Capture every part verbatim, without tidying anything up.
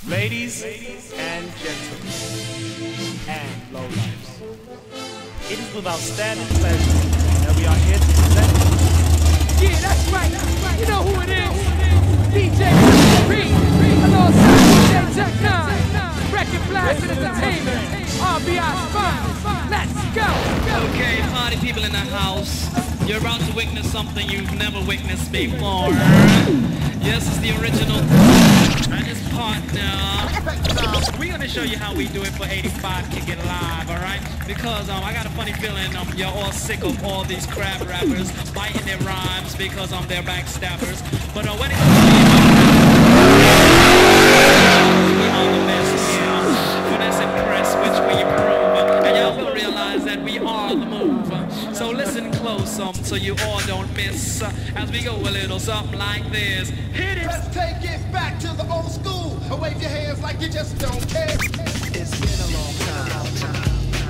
Ladies and gentlemen, and lowlifes, it is with outstanding pleasure that we are here to present. Yeah, that's right, that's right. You know who it is. D J P, alongside D J Tech nine, Record Blast Entertainment, R B I Spine. Let's go. Okay, party people in the house, you're about to witness something you've never witnessed before. Yes, it's the original and his partner. We're gonna show you how we do it for eighty-five Kick It Live, alright? Because um, I got a funny feeling um, you're all sick of all these crap rappers biting their rhymes because um, they're backstabbers. But uh, when it comes to we are the best here. Finesse and press, which we prove. And y'all will realize that we are the move. So listen close um, so you all don't miss uh, as we go a little something like this. Hit it! Let's take it back to the old school and wave your hands like you just don't care. It's been a long time.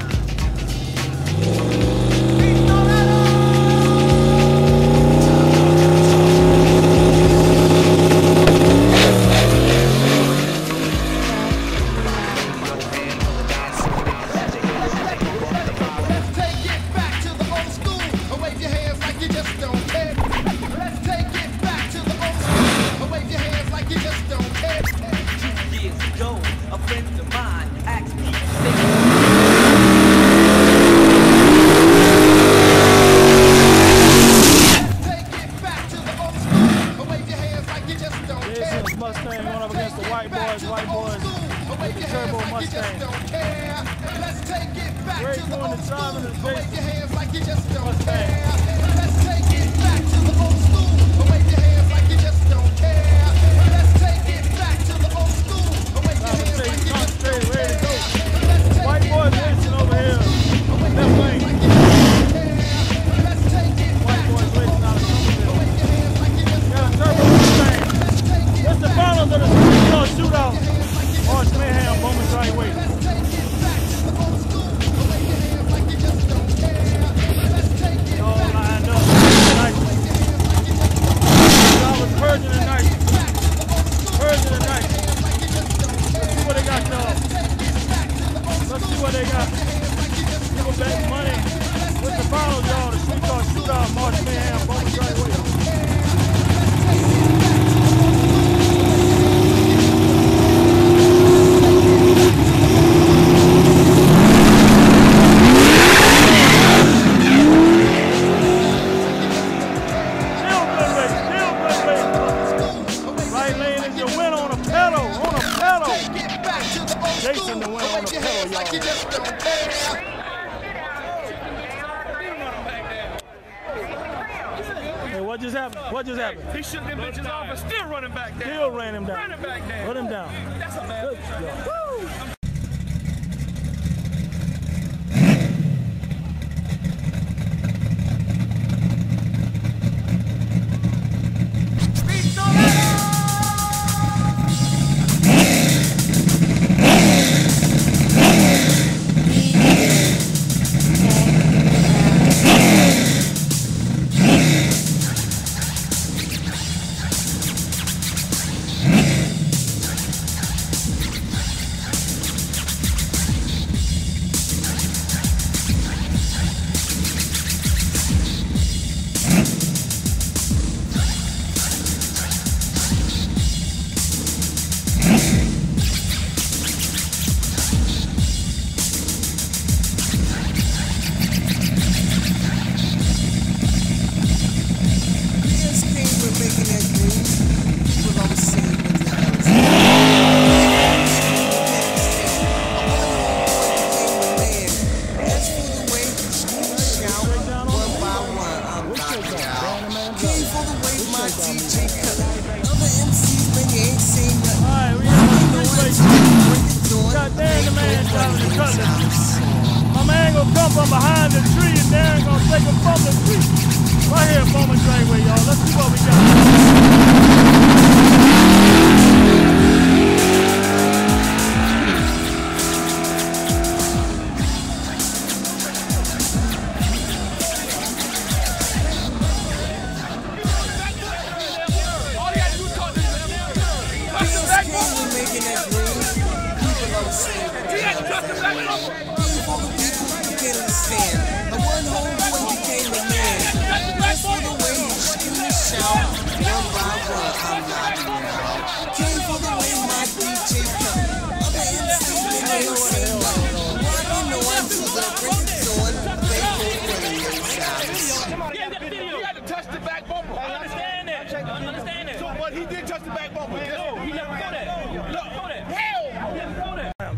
Mustang going up against the white boys, white boys, with the turbo Mustang. Let's take it back Great to the doing old the school. driving and Wave your hands like you just don't Mustang. care. Let's take it back to the old school. Wave your hands like you just don't care. Let's take it back to the old school. Wave your hands like you just don't care. Ready to go. White boys racing over here. Left lane. Let's take it White back boys to the racing out of Somerville. wave your hands like you just Got a turbo Mustang. It's the finals of the street car shootout. March Mayhem, moments right way. Let's take it back to the old school. Wave your hands like you just don't care. Let's take it All back lined up. Nice. I was purging the night. Purging the night. Let's see what they got, y'all. Let's see what they got. People betting money. With the finals, y'all. The street car shootout. March Mayhem, moments right way. Jason the win on the pedal, y'all. Hey, what just happened? What just happened? He shook them bitches off and still running back down. Still ran him down. Running back down. Run him down. That's a bad Good job. Woo! My man gonna come from behind the tree and Darren gonna take him from the tree. Right here, Bowman Dragway, y'all. Let's see what we Making that green.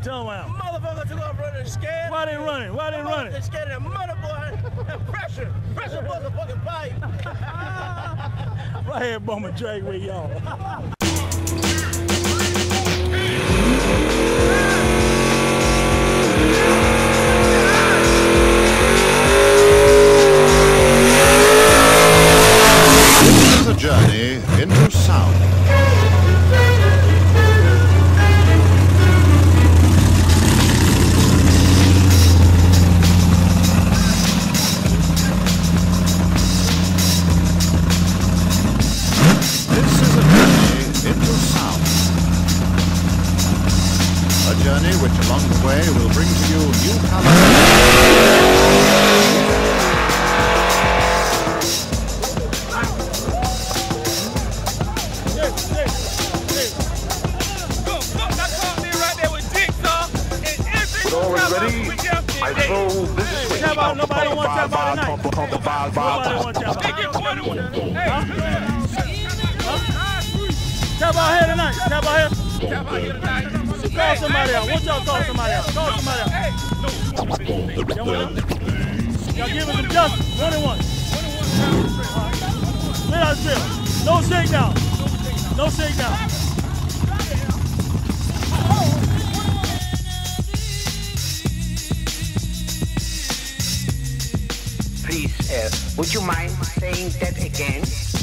tongue out. Motherfuckers are gonna run and scared. Why they running? Why they running? They're scared of that mother boy. That pressure. Pressure was a fucking pipe. Right here, Bummer Drake with y'all. This is a journey into sound. A journey which along the way will bring to you new colors. Ready? I throw this switch Nobody don't want to about tonight. Nobody want to about. Tap out here tonight. Tap out here. Tap out here tonight. Call somebody else. What's y'all call somebody else? Call somebody else. Y'all want to? Y'all give us some justice. One and one. Split out the field. No shakedown. No shakedown. Please, uh, would you mind saying that again?